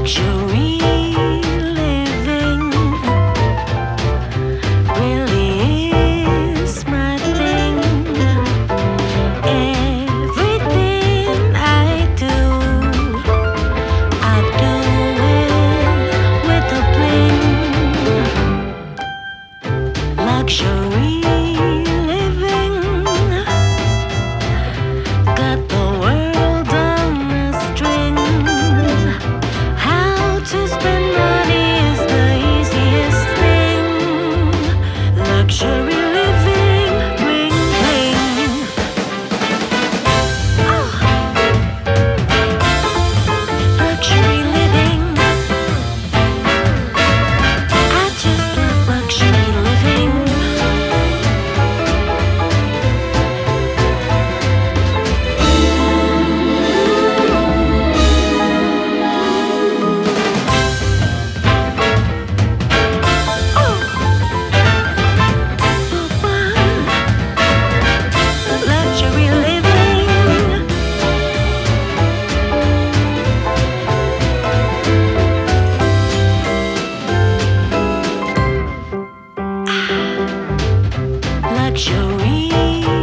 Luxury living really is my thing. Everything I do it with a bling. Luxury living got the world on a string. How to spend money is the easiest thing. Luxury living, bling bling. Oh. Luxury living. I just love luxury living. Luxury living. Luxury